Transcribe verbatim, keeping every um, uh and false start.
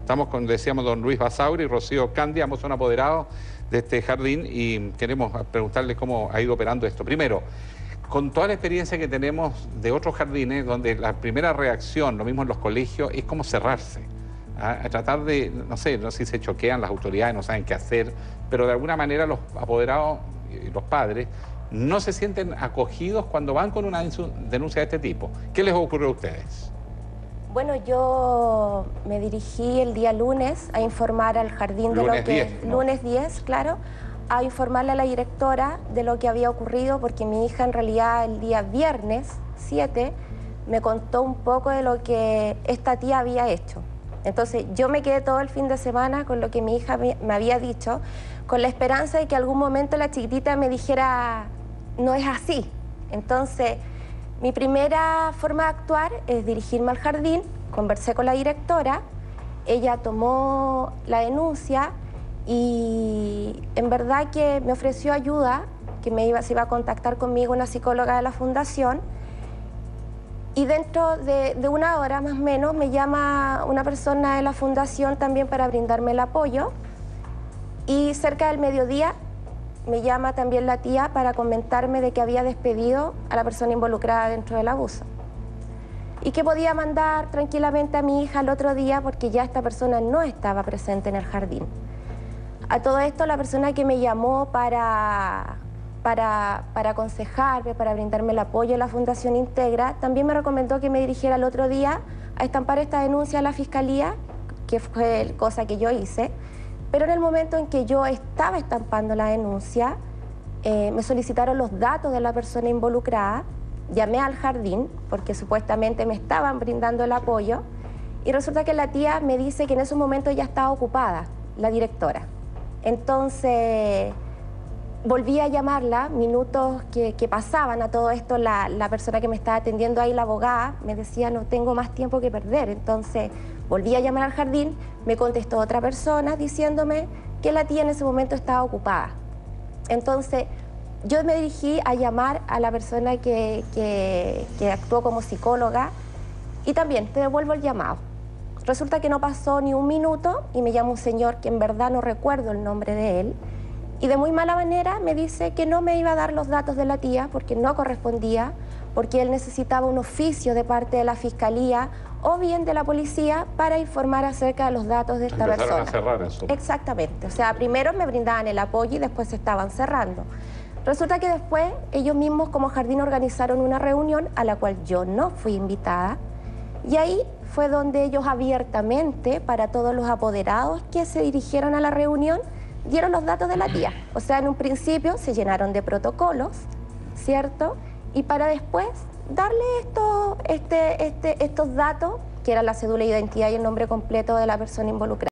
Estamos con, decíamos, don Luis Basauri y Rocío Candia, ambos son apoderados de este jardín y queremos preguntarles cómo ha ido operando esto. Primero, con toda la experiencia que tenemos de otros jardines, donde la primera reacción, lo mismo en los colegios, es como cerrarse. ¿Ah? A tratar de, no sé, no sé si se choquean las autoridades, no saben qué hacer, pero de alguna manera los apoderados y los padres no se sienten acogidos cuando van con una denuncia de este tipo. ¿Qué les ocurrió a ustedes? Bueno, yo me dirigí el día lunes a informar al jardín de lunes lo que... diez, ¿no? Lunes diez, claro, a informarle a la directora de lo que había ocurrido, porque mi hija en realidad el día viernes siete me contó un poco de lo que esta tía había hecho. Entonces yo me quedé todo el fin de semana con lo que mi hija me había dicho, con la esperanza de que algún momento la chiquitita me dijera, no es así. Entonces... mi primera forma de actuar es dirigirme al jardín, conversé con la directora, ella tomó la denuncia y en verdad que me ofreció ayuda, que me iba, se iba a contactar conmigo una psicóloga de la fundación, y dentro de, de una hora más o menos me llama una persona de la fundación también para brindarme el apoyo, y cerca del mediodía me llama también la tía para comentarme de que había despedido a la persona involucrada dentro del abuso y que podía mandar tranquilamente a mi hija el otro día porque ya esta persona no estaba presente en el jardín. A todo esto, la persona que me llamó para, para, para aconsejarme, para brindarme el apoyo de la Fundación Integra, también me recomendó que me dirigiera el otro día a estampar esta denuncia a la Fiscalía, que fue cosa que yo hice. Pero en el momento en que yo estaba estampando la denuncia, eh, me solicitaron los datos de la persona involucrada, llamé al jardín, porque supuestamente me estaban brindando el apoyo, y resulta que la tía me dice que en esos momentos ya estaba ocupada, la directora. Entonces, volví a llamarla, minutos que, que pasaban a todo esto, la, la persona que me estaba atendiendo ahí, la abogada, me decía, no tengo más tiempo que perder. Entonces, volví a llamar al jardín, me contestó otra persona diciéndome que la tía en ese momento estaba ocupada. Entonces, yo me dirigí a llamar a la persona que, que, que actuó como psicóloga y también te devuelvo el llamado. Resulta que no pasó ni un minuto y me llama un señor que en verdad no recuerdo el nombre de él y de muy mala manera me dice que no me iba a dar los datos de la tía porque no correspondía, porque él necesitaba un oficio de parte de la Fiscalía o bien de la policía para informar acerca de los datos de esta Empezaron persona. a cerrar eso. Exactamente. O sea, primero me brindaban el apoyo y después se estaban cerrando. Resulta que después ellos mismos como jardín organizaron una reunión a la cual yo no fui invitada y ahí fue donde ellos abiertamente, para todos los apoderados que se dirigieron a la reunión, dieron los datos de la tía. O sea, en un principio se llenaron de protocolos, ¿cierto? Y para después darle esto, este, este, estos datos, que era la cédula de identidad y el nombre completo de la persona involucrada.